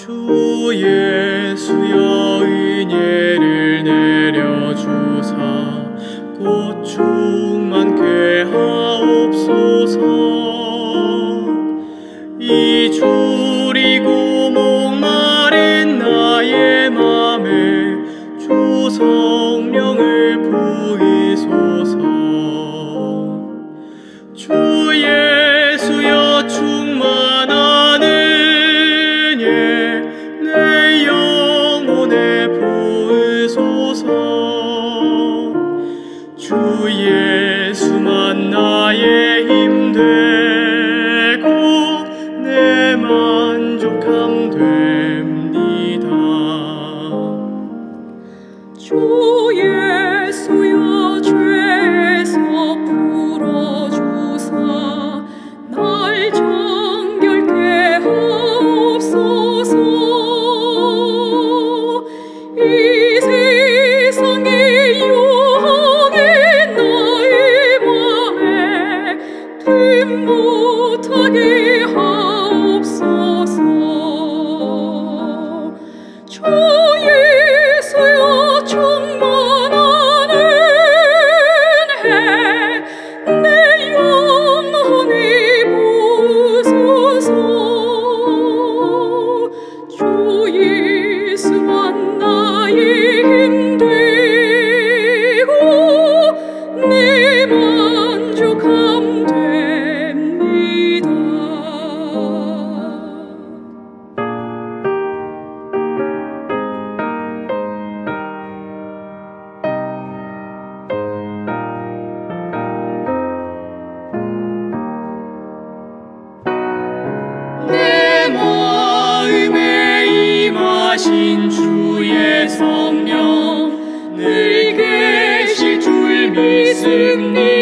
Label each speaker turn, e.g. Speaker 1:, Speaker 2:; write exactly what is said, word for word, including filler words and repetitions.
Speaker 1: 주 예수여 은혜를 내려주사 곧 충만케 하옵소서. 이 줄이고 목마른 나의 맘에 주 성령을 부으소서. 주 예수여 충만한 은혜 내 영혼에 부으소서. 주 예수만 나의 힘 되고 내 만족함 됩니다.
Speaker 2: 주 예수여 죄에서 풀어주사 날 정결케 하옵소서. 이 세상의 유혹에 나의 맘에 틈 못하게 하옵소서. 주 예수여 충만한 은혜 내 영혼에 부으소서. 주 예수만 나의 힘 되고 내 만족함 됩니다.
Speaker 1: 내 마음에 임하신 주의 성령 늘 계실 줄 믿습니다.